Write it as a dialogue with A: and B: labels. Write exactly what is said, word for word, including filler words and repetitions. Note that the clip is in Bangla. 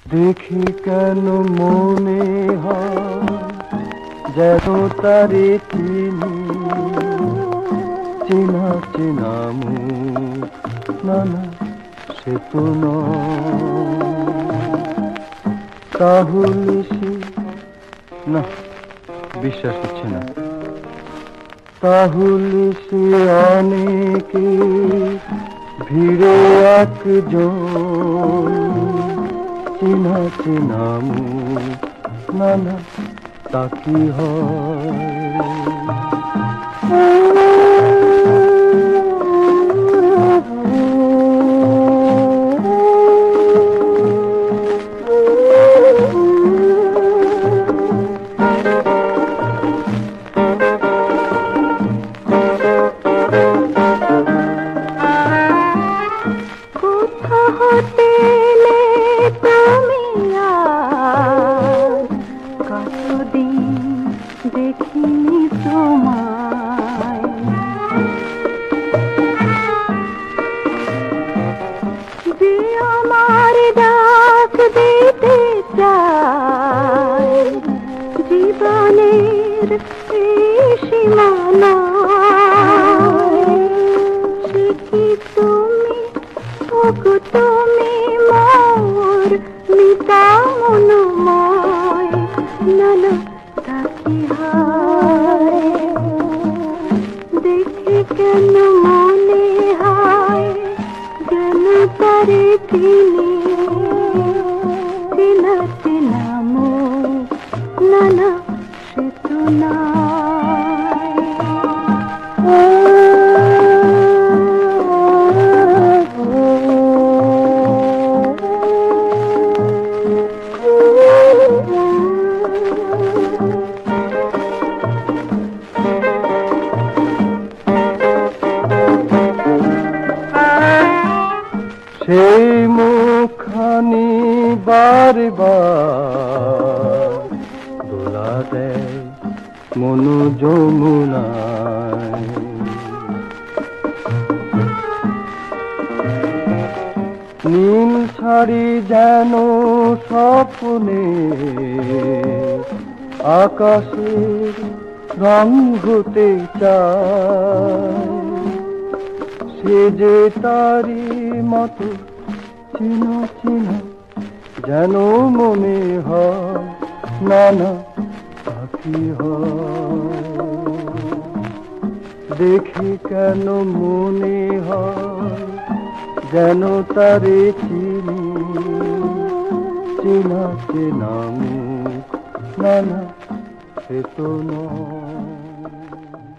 A: দেখি কেন মনে হয় যেন তারে চিনি, চেনা চেনা মুখ, না না সে তো নয়। তাহলে সে, না বিশ্বাস হচ্ছে না, তাহলে সে অনেকে ভিড়ে একজন, চেনা চেনা মুখ, না না তা কি হয়?
B: দেখিনি তোমায়, যে আমার ডাক দিতে চায় জীবনের সীমানা, সে কি তুমি, ওগো তুমি মোর মিতা মনোময়, না না দেখে কেন মনে হয় যেন তারে চিনি, চেনা চেনা মুখ, না না সে তো
A: সেই মুখখানি বারে বার দোলা দেয় মনু যমুনায়, নীল শাড়ি যেন স্বপ্নে আকাশের রং হতে চায়, সে যে তারি মতো চিনো চিনো যেন মনে হয়, না না পাখি হয়। দেখি কেন মনে হয় যেন তারে চিনি, চেনা চেনা মুখ, না না সে তো নয়।